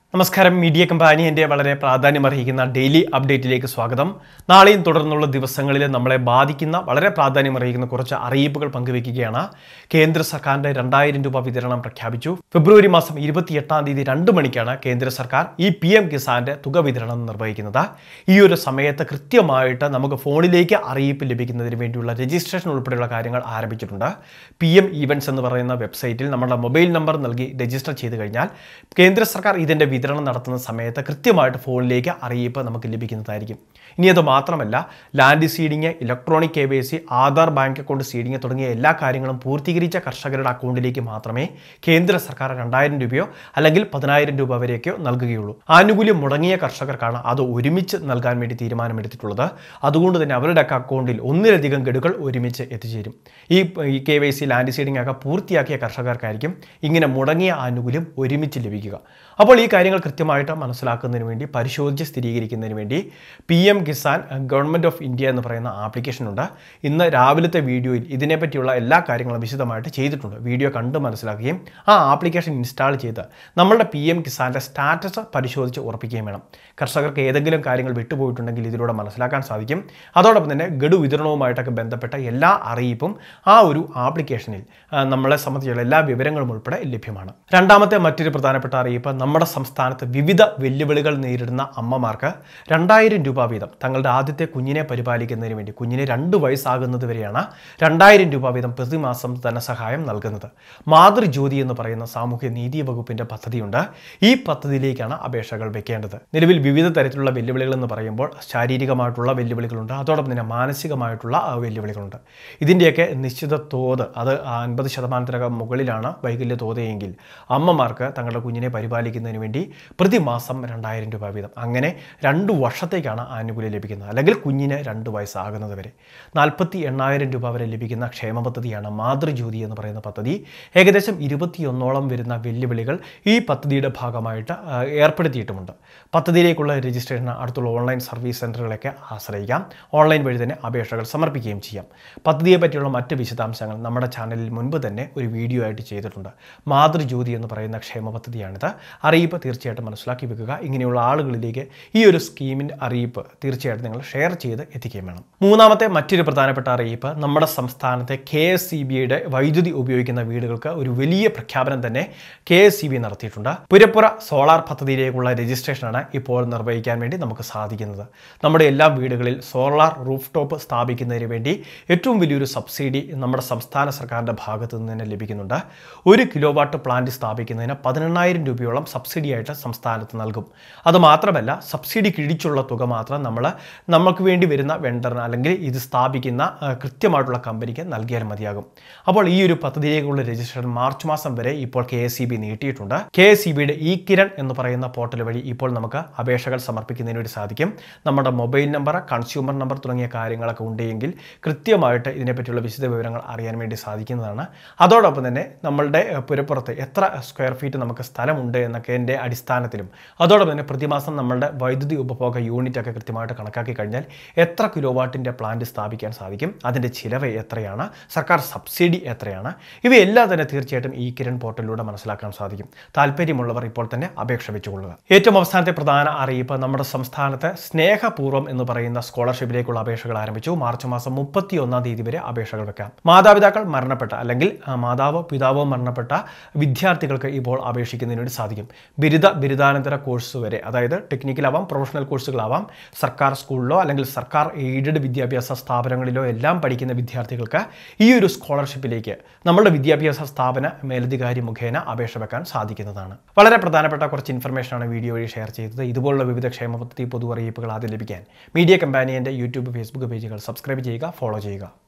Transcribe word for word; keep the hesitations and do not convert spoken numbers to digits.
നമസ്കാരം മീഡിയ കമ്പാനിയുടെ വളരെ പ്രാധാന്യമർഹിക്കുന്ന ഡെയിലി അപ്ഡേറ്റിലേക്ക് സ്വാഗതം. നാളെയും തുടർന്നുള്ള ദിവസങ്ങളിൽ നമ്മളെ ബാധിക്കുന്ന വളരെ പ്രാധാന്യമർഹിക്കുന്ന കുറച്ച് അറിയിപ്പുകൾ പങ്കുവയ്ക്കുകയാണ്. കേന്ദ്ര സർക്കാരിന്റെ രണ്ടായിരം രൂപ വിതരണം പ്രഖ്യാപിച്ചു. ഫെബ്രുവരി മാസം ഇരുപത്തിയെട്ടാം തീയതി രണ്ട് മണിക്കാണ് കേന്ദ്ര സർക്കാർ ഈ പി എം കിസാന്റെ തുക വിതരണം നിർവഹിക്കുന്നത്. ഈ ഒരു സമയത്ത് കൃത്യമായിട്ട് നമുക്ക് ഫോണിലേക്ക് അറിയിപ്പ് ലഭിക്കുന്നതിന് വേണ്ടിയുള്ള രജിസ്ട്രേഷൻ ഉൾപ്പെടെയുള്ള കാര്യങ്ങൾ ആരംഭിച്ചിട്ടുണ്ട്. പി എം ഈവൻസ് എന്ന് പറയുന്ന വെബ്സൈറ്റിൽ നമ്മുടെ മൊബൈൽ നമ്പർ നൽകി രജിസ്റ്റർ ചെയ്ത് കഴിഞ്ഞാൽ കേന്ദ്ര സർക്കാർ ഇതിന്റെ വിതരണം നടത്തുന്ന സമയത്ത് കൃത്യമായിട്ട് ഫോണിലേക്ക് അറിയിപ്പ് നമുക്ക് ലഭിക്കുന്നതായിരിക്കും. ഇനി അത് മാത്രമല്ല, land seeding, electronic K Y C, Aadhaar bank account seeding തുടങ്ങിയ എല്ലാ കാര്യങ്ങളും പൂർത്തീകരിച്ച കർഷകരുടെ അക്കൗണ്ടിലേക്ക് മാത്രമേ കേന്ദ്ര സർക്കാർ രണ്ടായിരം രൂപയോ അല്ലെങ്കിൽ പതിനായിരം രൂപ വരെയൊക്കെയോ നൽകുകയുള്ളൂ. ആനുകൂല്യം മുടങ്ങിയ കർഷകർക്കാണ് അത് ഒരുമിച്ച് നൽകാൻ വേണ്ടി തീരുമാനമെടുത്തിട്ടുള്ളത്. അതുകൊണ്ട് തന്നെ അവരുടെ അക്കൗണ്ടിൽ ഒന്നിലധികം ഗഡുക്കൾ ഒരുമിച്ച് എത്തിച്ചേരും. ഈ K Y C, land seeding ഒക്കെ പൂർത്തിയാക്കിയ കർഷകർക്കായിരിക്കും ഇങ്ങനെ മുടങ്ങിയ ആനുകൂല്യം ഒരുമിച്ച് ലഭിക്കുക. അപ്പോൾ ഈ കാര്യങ്ങൾ കൃത്യമായിട്ട് മനസ്സിലാക്കുന്നതിന് വേണ്ടി, പരിശോധിച്ച് സ്ഥിരീകരിക്കുന്നതിന് വേണ്ടി P M Kisan government of India എന്ന് പറയുന്ന ആപ്ലിക്കേഷൻ ഉണ്ട്. ഇന്ന് രാവിലത്തെ വീഡിയോയിൽ ഇതിനെപ്പറ്റിയുള്ള എല്ലാ കാര്യങ്ങളും വിശദമായിട്ട് ചെയ്തിട്ടുണ്ട്. വീഡിയോ കണ്ട് മനസ്സിലാക്കുകയും ആ ആപ്ലിക്കേഷൻ ഇൻസ്റ്റാൾ ചെയ്ത് നമ്മളുടെ പി എം കിസാൻ്റെ സ്റ്റാറ്റസ് പരിശോധിച്ച് ഉറപ്പിക്കുകയും വേണം. കർഷകർക്ക് ഏതെങ്കിലും കാര്യങ്ങൾ വിട്ടുപോയിട്ടുണ്ടെങ്കിൽ ഇതിലൂടെ മനസ്സിലാക്കാൻ സാധിക്കും. അതോടൊപ്പം തന്നെ ഗഡു വിതരണവുമായിട്ടൊക്കെ ബന്ധപ്പെട്ട എല്ലാ അറിയിപ്പും ആ ഒരു ആപ്ലിക്കേഷനിൽ നമ്മളെ സംബന്ധിച്ചുള്ള എല്ലാ വിവരങ്ങളും ഉൾപ്പെടെ ലഭ്യമാണ്. രണ്ടാമത്തെ മറ്റൊരു പ്രധാനപ്പെട്ട അറിയിപ്പ്, നമ്മുടെ സംസ്ഥാനത്ത് വിവിധ വെല്ലുവിളികൾ നേരിടുന്ന അമ്മമാർക്ക് രണ്ടായിരം രൂപ വീതം തങ്ങളുടെ ആദ്യത്തെ കുഞ്ഞിനെ പരിപാലിക്കുന്നതിന് വേണ്ടി, കുഞ്ഞിനെ രണ്ട് വയസ്സാകുന്നത് വരെയാണ് രണ്ടായിരം രൂപ വീതം പ്രതിമാസം ധനസഹായം നൽകുന്നത്. മാതൃജ്യോതി എന്ന് പറയുന്ന സാമൂഹ്യ നീതി വകുപ്പിന്റെ പദ്ധതിയുണ്ട്. ഈ പദ്ധതിയിലേക്കാണ് അപേക്ഷകൾ വെക്കേണ്ടത്. നിലവിൽ വിവിധ തരത്തിലുള്ള വെല്ലുവിളികൾ എന്ന് പറയുമ്പോൾ ശാരീരികമായിട്ടുള്ള വെല്ലുവിളികളുണ്ട്, അതോടൊപ്പം തന്നെ മാനസികമായിട്ടുള്ള വെല്ലുവിളികളുണ്ട്. ഇതിൻ്റെയൊക്കെ നിശ്ചിത തോത് അത് അൻപത് ശതമാനത്തിനകം മുകളിലാണ് വൈകല്യ തോതെങ്കിൽ അമ്മമാർക്ക് തങ്ങളുടെ കുഞ്ഞിനെ പരിപാലിക്കുന്നതിന് വേണ്ടി പ്രതിമാസം രണ്ടായിരം രൂപ വീതം, അങ്ങനെ രണ്ട് വർഷത്തേക്കാണ് ആനുകൂല്യം ലഭിക്കുന്നത്. അല്ലെങ്കിൽ കുഞ്ഞിന് രണ്ട് വയസ്സാകുന്നത് വരെ നാൽപ്പത്തി എണ്ണായിരം രൂപ വരെ ലഭിക്കുന്ന ക്ഷേമ പദ്ധതിയാണ് മാതൃജ്യോതി എന്ന് പറയുന്ന പദ്ധതി. ഏകദേശം ഇരുപത്തിയൊന്നോളം വരുന്ന വെല്ലുവിളികൾ ഈ പദ്ധതിയുടെ ഭാഗമായിട്ട് ഏർപ്പെടുത്തിയിട്ടുമുണ്ട്. പദ്ധതിയിലേക്കുള്ള രജിസ്ട്രേഷൻ അടുത്തുള്ള ഓൺലൈൻ സർവീസ് സെൻ്ററുകളൊക്കെ ആശ്രയിക്കാം. ഓൺലൈൻ വഴി തന്നെ അപേക്ഷകൾ സമർപ്പിക്കുകയും ചെയ്യാം. പദ്ധതിയെ പറ്റിയുള്ള മറ്റ് വിശദാംശങ്ങൾ നമ്മുടെ ചാനലിൽ മുൻപ് തന്നെ ഒരു വീഡിയോ ആയിട്ട് ചെയ്തിട്ടുണ്ട്. മാതൃജ്യോതി എന്ന് പറയുന്ന ക്ഷേമ പദ്ധതിയാണിത്. അറിയിപ്പ് തീർച്ചയായിട്ടും മനസ്സിലാക്കി വെക്കുക. ഇങ്ങനെയുള്ള ആളുകളിലേക്ക് ഈ ഒരു സ്കീമിൻ്റെ അറിയിപ്പ് തീർച്ചയായിട്ടും നിങ്ങൾ ഷെയർ ചെയ്ത് എത്തിക്കുകയും വേണം. മൂന്നാമത്തെ മറ്റൊരു പ്രധാനപ്പെട്ട അറിയിപ്പ്, നമ്മുടെ സംസ്ഥാനത്തെ കെ എസ് ഇ ബിയുടെ വൈദ്യുതി ഉപയോഗിക്കുന്ന വീടുകൾക്ക് ഒരു വലിയ പ്രഖ്യാപനം തന്നെ കെ എസ് ഇ ബി നടത്തിയിട്ടുണ്ട്. പുരപ്പുറ സോളാർ പദ്ധതിയിലേക്കുള്ള രജിസ്ട്രേഷനാണ് ഇപ്പോൾ നിർവഹിക്കാൻ വേണ്ടി നമുക്ക് സാധിക്കുന്നത്. നമ്മുടെ എല്ലാ വീടുകളിൽ സോളാർ റൂഫ് ടോപ്പ് സ്ഥാപിക്കുന്നതിന് വേണ്ടി ഏറ്റവും വലിയൊരു സബ്സിഡി നമ്മുടെ സംസ്ഥാന സർക്കാരിൻ്റെ ഭാഗത്തു നിന്ന് തന്നെ ലഭിക്കുന്നുണ്ട്. ഒരു കിലോ വാട്ട് പ്ലാന്റ് സ്ഥാപിക്കുന്നതിന് പതിനെണ്ണായിരം രൂപയോളം സബ്സിഡി ആയിട്ട് സംസ്ഥാനത്ത് നൽകും. അതുമാത്രമല്ല, സബ്സിഡി കിഴിച്ചുള്ള തുക മാത്രം നമ്മൾ നമുക്ക് വേണ്ടി വരുന്ന വെണ്ടറിന് അല്ലെങ്കിൽ ഇത് സ്ഥാപിക്കുന്ന കൃത്യമായിട്ടുള്ള കമ്പനിക്ക് നൽകിയാൽ മതിയാകും. അപ്പോൾ ഈ ഒരു പദ്ധതിയിലേക്കുള്ള രജിസ്ട്രേഷൻ മാർച്ച് മാസം വരെ ഇപ്പോൾ കെ എസ് ഇ ബി നീട്ടിയിട്ടുണ്ട്. കെ എസ് ഇ ബിയുടെ ഇ കിരൺ എന്ന് പറയുന്ന പോർട്ടൽ വഴി ഇപ്പോൾ നമുക്ക് അപേക്ഷകൾ സമർപ്പിക്കുന്നതിന് വേണ്ടി സാധിക്കും. നമ്മുടെ മൊബൈൽ നമ്പർ, കൺസ്യൂമർ നമ്പർ തുടങ്ങിയ കാര്യങ്ങളൊക്കെ ഉണ്ടെങ്കിൽ കൃത്യമായിട്ട് ഇതിനെപ്പറ്റിയുള്ള വിശദ വിവരങ്ങൾ അറിയാൻ വേണ്ടി സാധിക്കുന്നതാണ്. അതോടൊപ്പം തന്നെ നമ്മളുടെ പുരപ്പുറത്ത് എത്ര സ്ക്വയർ ഫീറ്റ് നമുക്ക് സ്ഥലമുണ്ട് എന്നൊക്കെ എൻ്റെ അടിസ്ഥാനത്തിലും, അതോടൊപ്പം തന്നെ പ്രതിമാസം നമ്മളുടെ വൈദ്യുതി ഉപഭോഗ യൂണിറ്റ് ഒക്കെ കൃത്യമായിട്ട് കണക്കാക്കി കഴിഞ്ഞാൽ എത്ര കിലോ വാട്ടിൻ്റെ പ്ലാന്റ് സ്ഥാപിക്കാൻ സാധിക്കും, അതിൻ്റെ ചിലവ് എത്രയാണ്, സർക്കാർ സബ്സിഡി എത്രയാണ്, ഇവയെല്ലാം തന്നെ തീർച്ചയായിട്ടും ഈ കിരൺ പോർട്ടലിലൂടെ മനസ്സിലാക്കാൻ സാധിക്കും. താല്പര്യമുള്ളവർ ഇപ്പോൾ തന്നെ അപേക്ഷ വെച്ചുകൊള്ളുക. ഏറ്റവും അവസാനത്തെ പ്രധാന അറിയിപ്പ്, നമ്മുടെ സംസ്ഥാനത്ത് സ്നേഹപൂർവ്വം എന്ന് പറയുന്ന സ്കോളർഷിപ്പിലേക്കുള്ള അപേക്ഷകൾ ആരംഭിച്ചു. മാർച്ച് മാസം മുപ്പത്തി ഒന്നാം തീയതി വരെ അപേക്ഷകൾ വെക്കാം. മാതാപിതാക്കൾ മരണപ്പെട്ട അല്ലെങ്കിൽ മാതാവോ പിതാവോ മരണപ്പെട്ട വിദ്യാർത്ഥികൾക്ക് ഇപ്പോൾ അപേക്ഷിക്കുന്നതിന് വേണ്ടി സാധിക്കും. ബിരുദ ബിരുദാനന്തര കോഴ്സ് വരെ, അതായത് ടെക്നിക്കലാവാം, പ്രൊഫഷണൽ കോഴ്സുകളാവാം, സർക്കാർ സ്കൂളിലോ അല്ലെങ്കിൽ സർക്കാർ എയ്ഡഡ് വിദ്യാഭ്യാസ സ്ഥാപനങ്ങളിലോ എല്ലാം പഠിക്കുന്ന വിദ്യാർത്ഥികൾക്ക് ഈ ഒരു സ്കോളർഷിപ്പിലേക്ക് നമ്മളുടെ വിദ്യാഭ്യാസ സ്ഥാപന മേലധികാരി മുഖേന അപേക്ഷ വെക്കാൻ സാധിക്കുന്നതാണ്. വളരെ പ്രധാനപ്പെട്ട കുറച്ച് ഇൻഫർമേഷനാണ് വീഡിയോ വഴി ഷെയർ ചെയ്തത്. ഇതുപോലുള്ള വിവിധ ക്ഷേമ പദ്ധതി പൊതു അറിയിപ്പുകൾ ആദ്യം ലഭിക്കാൻ മീഡിയ കമ്പാനിയൻ്റെ യൂട്യൂബ്, ഫേസ്ബുക്ക് പേജുകൾ സബ്സ്ക്രൈബ് ചെയ്യുക, ഫോളോ ചെയ്യുക.